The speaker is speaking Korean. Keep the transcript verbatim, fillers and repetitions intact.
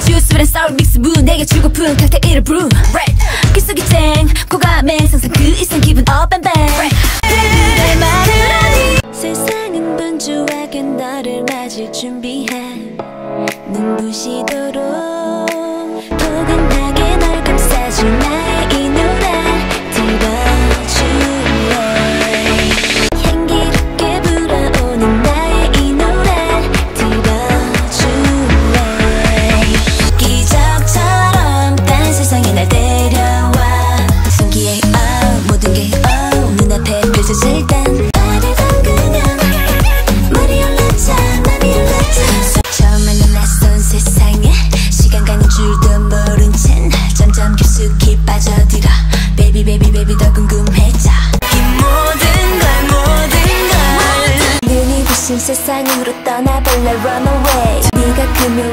주스 with sour 믹스 무 내게 주고픈 칵테일을 brew 귓속이 쨍 고감에 상상 그 이상 기분 up and bang 내 말을 하니 세상은 분주하게 너를 맞을 준비해 눈부시도록 포근하게 널 감싸줄 나의 이 노래 들어줄래 향기롭게 불어오는 나의 이 노래 들어줄래 기적처럼 딴 세상에 날 데려와 신기해 oh, 모든 게 oh, 눈앞에 펼쳐질 땐 나를 담그면 머리 올라타 맘이 올라타 처음 만난 낯선 세상에 시간 가는 줄도 모른 채 날 점점 깊숙이 빠져들어 Baby baby baby 더 궁금해져 이 모든 걸 모든 걸 눈이 부신 세상으로 떠나볼래 run away 네가 금요일